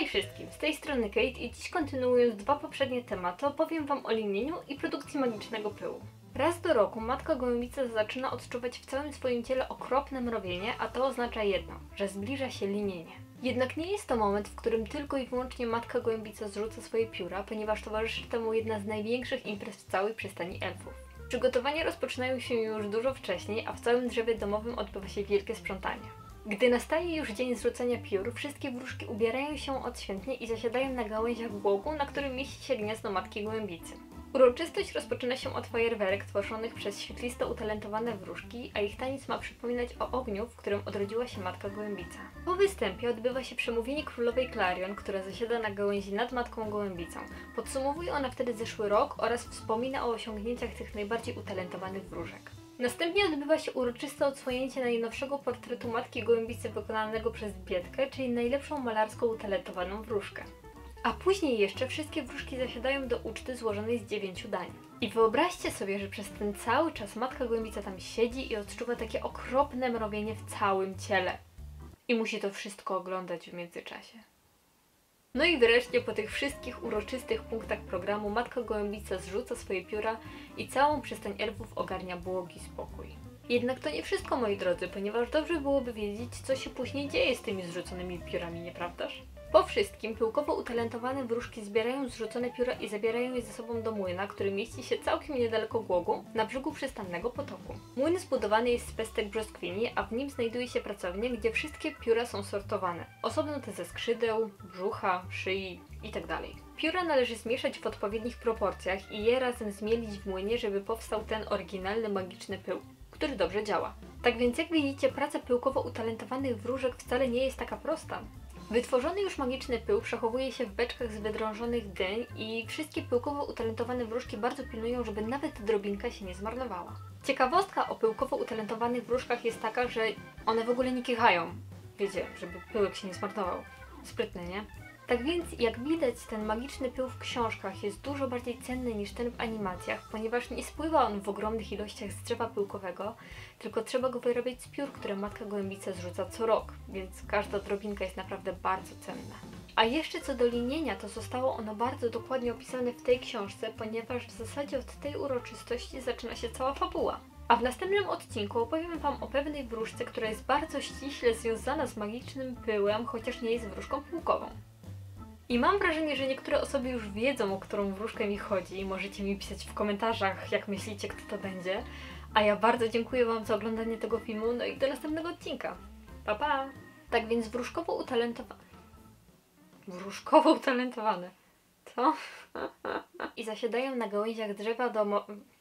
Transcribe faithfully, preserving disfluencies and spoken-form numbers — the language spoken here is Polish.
wszystkim, z tej strony Kate i dziś kontynuując dwa poprzednie tematy opowiem Wam o linieniu i produkcji magicznego pyłu. Raz do roku matka gołębica zaczyna odczuwać w całym swoim ciele okropne mrowienie, a to oznacza jedno, że zbliża się linienie. Jednak nie jest to moment, w którym tylko i wyłącznie matka gołębica zrzuca swoje pióra, ponieważ towarzyszy temu jedna z największych imprez w całej przystani elfów. Przygotowania rozpoczynają się już dużo wcześniej, a w całym drzewie domowym odbywa się wielkie sprzątanie. Gdy nastaje już dzień zrzucenia piór, wszystkie wróżki ubierają się odświętnie i zasiadają na gałęziach głogu, na którym mieści się gniazdo matki gołębicy. Uroczystość rozpoczyna się od fajerwerek tworzonych przez świetlisto utalentowane wróżki, a ich taniec ma przypominać o ogniu, w którym odrodziła się matka gołębica. Po występie odbywa się przemówienie królowej Klarion, która zasiada na gałęzi nad matką gołębicą. Podsumowuje ona wtedy zeszły rok oraz wspomina o osiągnięciach tych najbardziej utalentowanych wróżek. Następnie odbywa się uroczyste odsłonięcie najnowszego portretu matki gołębicy wykonanego przez Biedkę, czyli najlepszą malarską utalentowaną wróżkę. A później jeszcze wszystkie wróżki zasiadają do uczty złożonej z dziewięciu dań. I wyobraźcie sobie, że przez ten cały czas matka gołębica tam siedzi i odczuwa takie okropne mrowienie w całym ciele. I musi to wszystko oglądać w międzyczasie. No i wreszcie po tych wszystkich uroczystych punktach programu matka gołębica zrzuca swoje pióra i całą przystań elfów ogarnia błogi spokój. Jednak to nie wszystko, moi drodzy, ponieważ dobrze byłoby wiedzieć, co się później dzieje z tymi zrzuconymi piórami, nieprawdaż? Po wszystkim pyłkowo utalentowane wróżki zbierają zrzucone pióra i zabierają je ze sobą do młyna, który mieści się całkiem niedaleko głogu, na brzegu przystannego potoku. Młyn zbudowany jest z pestek brzoskwini, a w nim znajduje się pracownia, gdzie wszystkie pióra są sortowane. Osobno te ze skrzydeł, brzucha, szyi itd. Pióra należy zmieszać w odpowiednich proporcjach i je razem zmielić w młynie, żeby powstał ten oryginalny magiczny pył, który dobrze działa. Tak więc jak widzicie, praca pyłkowo utalentowanych wróżek wcale nie jest taka prosta. Wytworzony już magiczny pył przechowuje się w beczkach z wydrążonych dyń i wszystkie pyłkowo utalentowane wróżki bardzo pilnują, żeby nawet drobinka się nie zmarnowała. Ciekawostka o pyłkowo utalentowanych wróżkach jest taka, że one w ogóle nie kichają. Wiecie, żeby pyłek się nie zmarnował. Sprytne, nie? Tak więc, jak widać, ten magiczny pył w książkach jest dużo bardziej cenny niż ten w animacjach, ponieważ nie spływa on w ogromnych ilościach z drzewa pyłkowego, tylko trzeba go wyrabiać z piór, które matka gołębica zrzuca co rok, więc każda drobinka jest naprawdę bardzo cenna. A jeszcze co do linienia, to zostało ono bardzo dokładnie opisane w tej książce, ponieważ w zasadzie od tej uroczystości zaczyna się cała fabuła. A w następnym odcinku opowiem Wam o pewnej wróżce, która jest bardzo ściśle związana z magicznym pyłem, chociaż nie jest wróżką pyłkową. I mam wrażenie, że niektóre osoby już wiedzą, o którą wróżkę mi chodzi. Możecie mi pisać w komentarzach, jak myślicie, kto to będzie. A ja bardzo dziękuję Wam za oglądanie tego filmu, no i do następnego odcinka. Pa, pa! Tak więc wróżkowo utalentowane... Wróżkowo utalentowane. Co? I zasiadają na gałęziach drzewa domo...